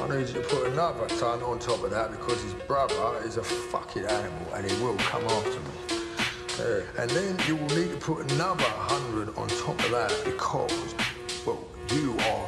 I need you to put another ton on top of that because his brother is a fucking animal and he will come after me. And then you will need to put another 100 on top of that because, well, you are